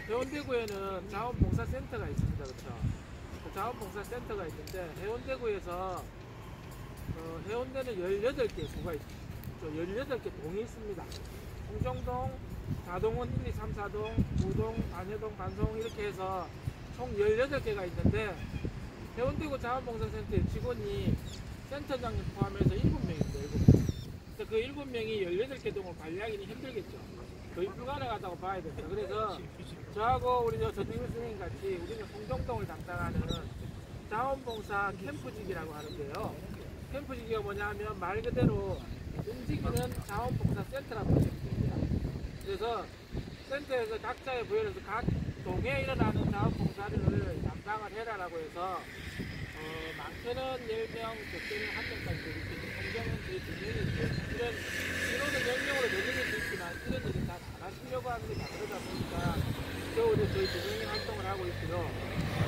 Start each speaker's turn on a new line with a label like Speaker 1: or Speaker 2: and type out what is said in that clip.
Speaker 1: 해운대구에는 자원봉사센터가 있습니다. 그렇죠? 그 자원봉사센터가 있는데 해운대구에서 해운대는 18개 구가 있습니다. 18개 동이 있습니다. 홍정동, 자동원 1, 2, 3, 4동, 우동, 반여동, 반송 이렇게 해서 총 18개가 있는데 해운대구 자원봉사센터의 직원이 센터장님 포함해서 7명입니다. 7명. 그 7명이 18개 동을 관리하기는 힘들겠죠. 거의 불가능하다고 봐야 됩니다. 그래서 저하고 우리 전민규 선생님 같이 우리는 홍정동을 담당하는 자원봉사 캠프직이라고 하는데요. 캠프직이 뭐냐면 말 그대로 움직이는 자원봉사센터라고 보시면 됩니다. 그래서 센터에서 각자의 부여에서 각 동에 일어나는 자원봉사를 담당을 해라라고 해서 많게는 10명, 적게는 1명까지 되고 있는 공정은 저희 2명이고 이론은 10명으로 늘릴 수 있지만 이런 일은 다 안 하시려고 하는 게 다 그러다 보니까 겨울에 저희 2명이 활동을 하고 있고요.